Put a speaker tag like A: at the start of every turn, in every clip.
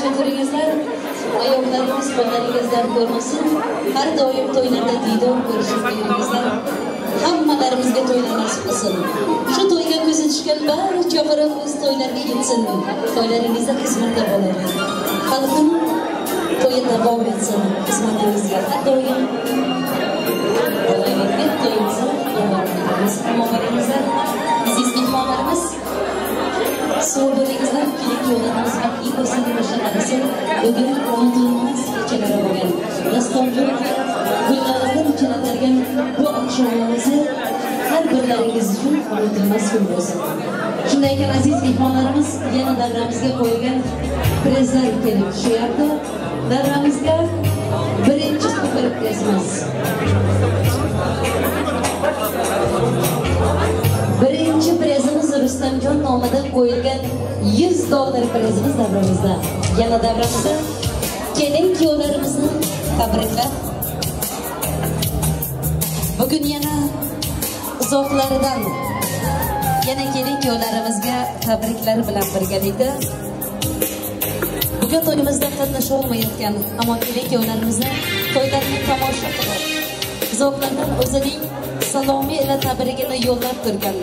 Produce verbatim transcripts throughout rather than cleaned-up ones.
A: yaxshi turingizlar. Oyoqlarimiz, qo'llaringizdan ko'rmasin. Har doim to'ylarda diydor ko'rishingizni hammalarimizga to'ylar nasib qilsin. Shu to'yga ko'zi tushgan barcha o'g'ri o'z to'ylariga yetsin. To'ylaringizda xizmatda bo'ladi. Xalqim to'yi davom etsin. Xizmatingizga har doim bo'laylik. To'yimizni davom etamiz. Hammaringizlar, aziz mehmonlarimiz, sog' bo'lingizlar. Keling yo'llarimiz baxtli bo'lsin deb boshlanasin. Bugun unutulmas kechalar bo'lgan. Dastonjon gullalardan ichiladigan bu oqshomimizni har birlaringiz uchun unutilmas kun bo'lsin. Shunday ekan aziz mehmonlarimiz, yana davramizga qo'yilgan prezlar kelib tushyapti. Davramizga birinchi super prezimiz. Birinchi prezimiz Rustamjon nomidan qo'yilgan yuz dollar prezimiz davramizda. Yana davramizda kelin kuyovlarimizni tabriklab, bugun yana uzoqlaridan yana kelin kuyovlarimizga tabriklar bilan birgalikda bugun to'yimizda qatnasha olmayotgan, ammo kelin kuyovlarimizni to'ylarni tomosha qilib, uzoqlardan o'zining salomi ila tabrigini yo'llab turgan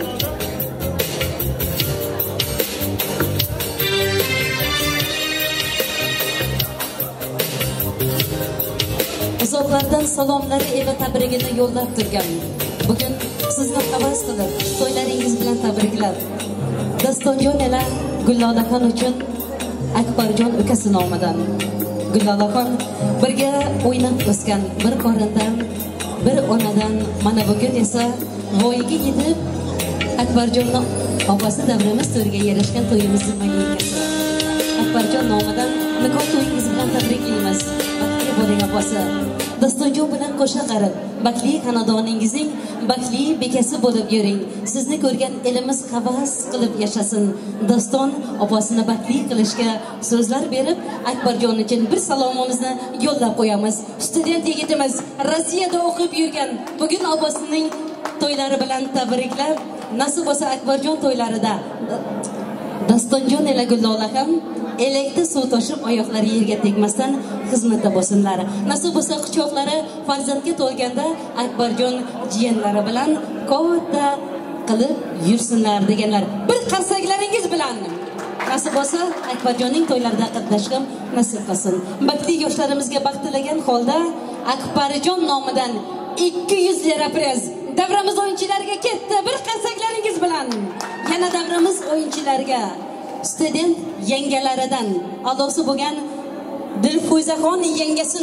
A: uzoqlardan salomlari ila tabrigini yo'llab turgan bugun sizni havas qilib to'ylaringiz bilan tabriklab Dastonjon ila Gullolaxon uchun Akbarjon ukasi nomidan Gullolaxon birga o'ynab o'sgan bir qorindan bir onadan mana bugun esa voyaga yetib Akbarjonning opasi davramiz to'riga yarashgan to'yimizni mayyakasi Akbarjon nomidan nikoh to'yingiz bilan tabriklaymiz. Baxtli bo'ling opasi. Dastonjon bilan qo'sha qarib, baxtli xonadoningizning baxtli bekasi bo'lib yuring. Sizni ko'rgan elimiz havas qilib yashasin. Daston opasini baxtli qilishga so'zlar berib, Akbarjon uchun bir salomimizni yo'llab qo'yamiz. Student yigitimiz Rossiyada o'qib yurgan bugun opasining to'ylari bilan tabriklab, nasib bo'lsa Akbarjon to'ylarida Dastonjon ila Gullolaxon elekda suv toshib oyoqlari yerga tegmasdan xizmatda bo'lsinlar. Nasib bo'lsa quchoqlari farzandga to'lganda Akbarjon jiyanlari bilan katta qilib yursinlar deganlar. Bir qarsaklaringiz bilan nasib bo'lsa Akbarjonning to'ylarida qatnashgan nasib qilsin. Baxtli yoshlarimizga baxt tilagan holda Akbarjon nomidan ikki yuz lira prez davramiz o'yinchilariga ketdi. Bir qarsaklaringiz bilan yana davramiz o'yinchilariga student yangalaridan a'losi bo'lgan Dilfuzaxon yangasi